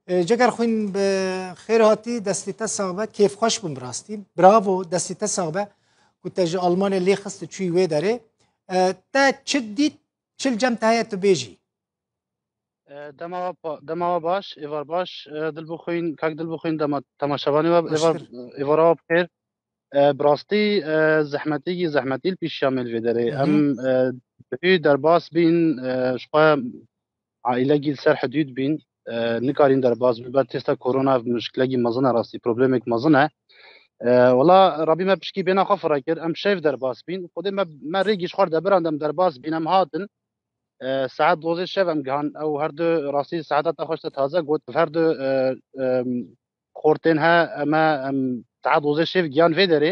جگر خوین به خیر هاتی دستی تا صاحبه کیف خوش بم راستی براو دستی تا صاحبه کت ج آلمان لی خست چوی وی داره تا چه دید چل جمع تایت بیجی دما باش ایوار باش دل بخوین کاک دل بخوین دما تماشاوانی و ایوار مشکر ایوارا بخیر براستی زحمتی پیش شامل وی داره ام دفعی در باس بین شقا عائله گیل سر حدود بین نکارین در باز بعد تستا کرونا مشکلی مزنه راستی پروبلمک مزنه والله ربي ما بشكي بينا خفرة كر ام شايف در باس بين خودي ما ريجيش خورده براندم در باس بين ام هاتن ساعات دوزي شاف ام جهان او هر دو راسي ساعات خوش تازه قلت هر دو خورتين ها اما ساعات دوزي شاف جيان فيدري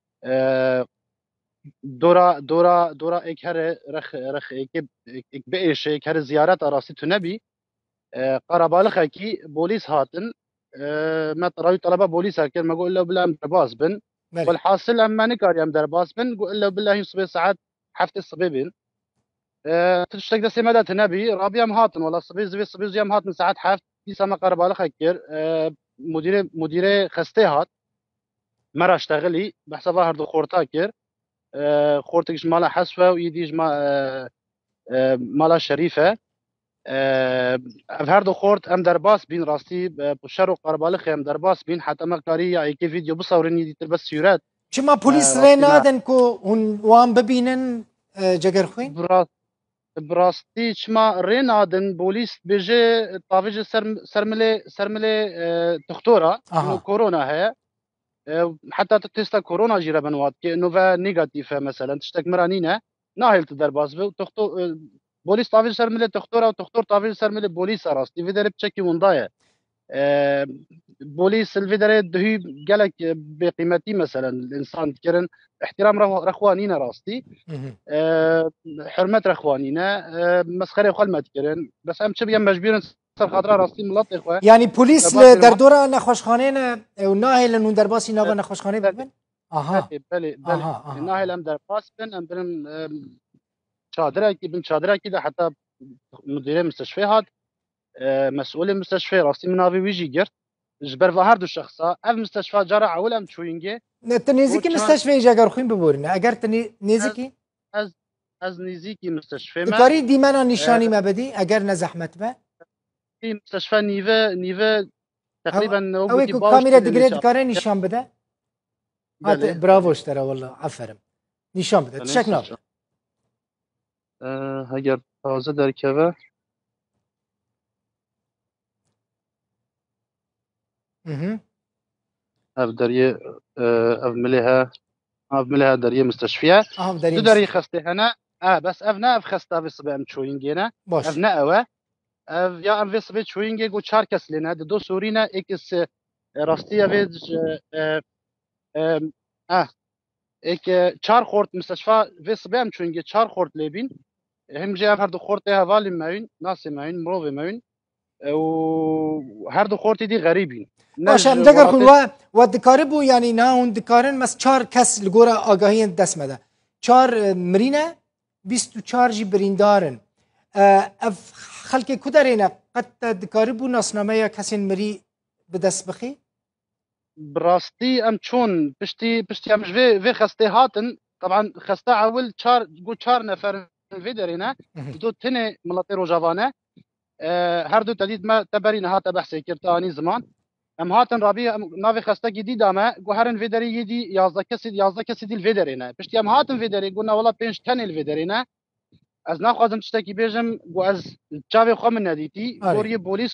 دورا اك هر رخ اك بئش اك هر زيارات راسي تنبي قرابالخ کی بوليس هاتن ما راوي طلبه بوليس هكر ما قول له بالله ام درباس بن والحاصل اما نكار ام درباس بن قول له بالله يصبي ساعات حفت الصبيبين تشتك دسي مدى تنبي رابي ام هاتن ولا صبي زي ام هاتن ساعات حفت دي سما قرابالخ هكر مديره خستي هات مرة اشتغلي بحسبها هردو خورتا كر خورتكش مالا حسفه ويديش مالا شريفه هر دو خورد ام در باس بین راستی شر و قربالخ ام در باس بین حتی ما کاری یا ایکی ویدیو بصورنی دیتر بس سیورت چما پلیس ری نادن کو هون وام ببینن جگر خوین براستی چما ری نادن پلیس بجه طاوج سرمله دکتورا کرونا هي حتى تستا كورونا جيرا بنوات كي نوفا نيجاتيف مثلا تشتك مرانينا ناهلت در باس و بوليس طافيل سرمله دكتوره ودكتور طافيل سرمله بوليس راستي في درب تشكي وندايه بوليس الفيدري دهي قالك بقيمتي مثلا الانسان تكرن احترام رخوانينا راستي حرمه رخوانينا مسخره خل ما تكرن بس ام تشبي مجبور سر خاطر راستي ملط اخوه يعني بوليس در دوره نخوشخانه و ناهل نون در باسی ناو نخوشخانه ببن بله ناهل ام در باس بن ام برن شادره کی ده حتی مدیر مستشفى هاد مسؤول المستشفى راسي منافي ويجي جرت جبر هر دو شخصا اف مستشفى جرى اول ام تشوينجي تنيزيكي مستشفى اجا خوين ببورنا اگر نيزيكي از نيزيكي مستشفى ما كاري ديمانا نشاني ما بدي اگر نزحمت ما في مستشفى نيفا تقريبا او كاميرا دقريد كاري نشان بده برافو اشترى والله عفرم نشان بده تشكنا اگر تازه در که اف دریه اف ملها دریه مستشفیه دو دریه خسته هنا بس اف نه اف خسته في صبح ام تشوينجينا اف نه اوه اف یا ام في صبح تشوينجي گو چار کس لینا دو سورینا اکس راستیه ویج ایک چار خورد مستشفى في صبح ام تشوينجي چار خورد لیبین هم جي هر دو خورتي هوالي ماين ناس ماين مروفي ماين و هر دو خورتي دي غريبين باش ام دگر خو و دکاربو یعنی ناون دکارن مس 4 کس لگورا آگاهی دست مده 4 مرینه 24 جی بریندارن اف خلق کدرینه قد دکاربو ناسنامه یا کسی مری به دست بخی براستي ام چون پشتی ام في خسته هاتن طبعا خسته اول 4 نفر الفيدرينا دو تنه ملاتي روجافانه هر دو تديد ما تبرين هاتا بحثي كرتاني زمان ام هاتن رابي نافي خسته جديد اما جو هرن فيدري يدي 11 كسي دي الفيدرينا بشتي ام هاتن فيدري قلنا والله بينش تن الفيدرينا از ناخذ تشتكي بيجم جو از جافي خو من نديتي دوري بوليس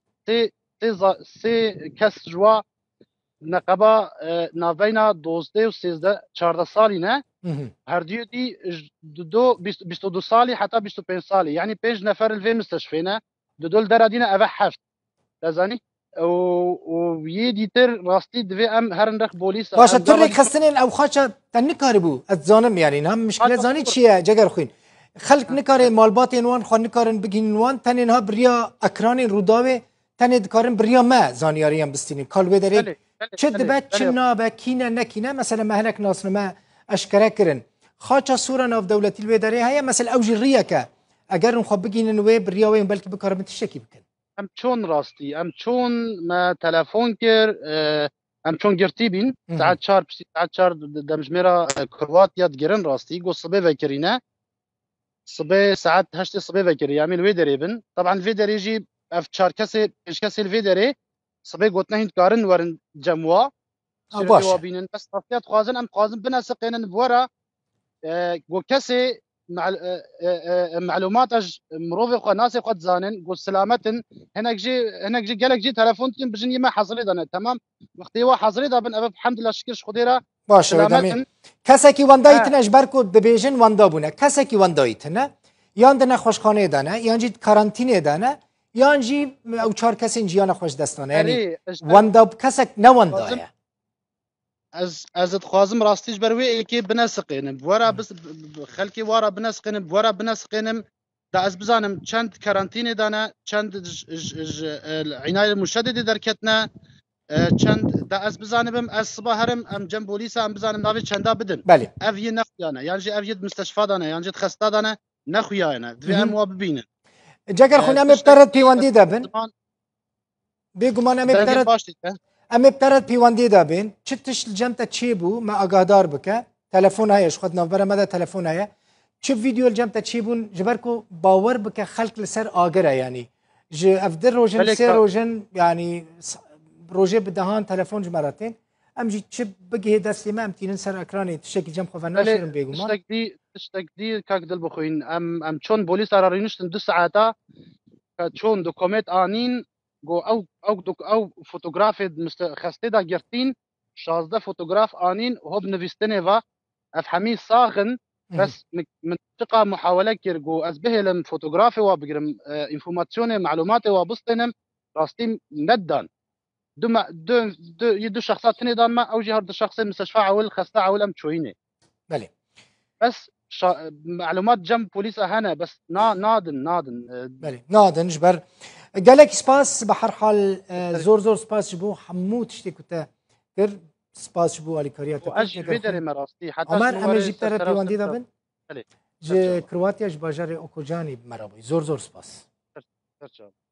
سي كس جوا نقبا نافينا 12 و 13 14 سالينه هر دیو دی 22 سالي حتى 25 سالي يعني 5 نفر الفي مستشفينا دول درادينا اوه حفت لازاني و يديتر راستي دفي ام هرن رخ بوليس باشه ترك خستنين او خاچه تنكاربو اتزانم يعني هم مشكله زاني چيه جگر خوين خلق نكار مالبات وان خو نكارن بگين وان تنين ها بريا اكران روداوي تنید کارن بريا ما زانياري هم بستيني كالوي دري چه دبت چه نابه كينا نكينا مثلا مهلك ناسنما اشکره کرن خاچا سورا ناف دولتی الوی داره هيا مثلا اوج الريا که اگر نخواب بگین نوی بریاوی بلکه بکارم تشکی بکن ام چون راستی ام چون ما تلفن کر ام چون گرتی بین ساعت 4 ساعت 4 دمجمرا کرواتیا گرن راستی گو صبح وکرینه صبح ساعت 8 صبح وكري يعمل فيدري طبعا الفيدري يجي اف تشار كسي ايش كسي الفيدري صبح قلت هند كارن ورن جموا شرتي باشه وابين بس تصفيات خوازن ام خوازن بنا سقينا بورا قول كسي مع معلومات مروفي خو ناس قد زانن قول سلامة هناك جي قالك جي تلفون بجني ما حصلي دنا تمام وقت هو حصلي دا بن الحمد لله شكرش خديرا باشه ودمی کسی که وندایت نش برکو دبیجن وندا بونه کسی که وندایت نه یان دنه خوشخانه دانه یان جی کارانتینه دانه یان جی او چهار کسی جیان خوش دستانه یعنی وندا کسی نه وندایه از خوازم راستیش بروی که بنسقینم ورا بس خلکی ورا بنسقینم ورا بنسقینم دا از بزانم چند کارانتینه دانه چند عنایت مشدده درکتنه چند دا از بزانم از صبح هرم ام جنب پلیس ام بزانم ناوی چندا بدن بله اوی نخیانه یعنی جی اوی مستشفى دانه یعنی جی خسته دانه نخیانه دوی ام واب ببینن جگر خون ام ابترد پیوندی دابن بگمان ام ابترد ام ابترد پیوندی دابن چه تشت الجمتا چی بو ما آگاهدار بکه تلفن هایش خود نوبره مده تلفن هایه چه ویدیو الجمتا چی بون جبرکو باور بکه خلق لسر آگره یعنی ج افدر روجن سه روجن یعنی روجه بدهان تلفن جمراتين امجي تشب بقي داس ما امتين سر اكراني تشكي جنب خوفنا شيرن بيغمان تشتك دي كاك دل بخوين ام چون بوليس ارارينشتن 2 ساعتا چون دوكومنت انين جو او فوتوغراف خسته دا گرتين 16 فوتوغراف انين هوب نويستنه و افهمي صاغن بس منطقه محاوله كيرجو ازبهلم فوتوغرافي وبجرم انفورماسيون معلومات وبسطنم راستين ندان دو شخصات تاني دان ما او جهر دو شخصين مستشفى عول خسته عول ام تشوينه بله بس معلومات جنب بوليس هنا بس نادن بله نادن جبر قالك سباس بحر حال زور سباس جبو حمو تشتي كنت كر سباس جبو علي كاريات واج فيدر مراستي حتى عمر ام جبتر بيواندي دابن ج كرواتيا جباجر اوكوجاني مرابي زور سباس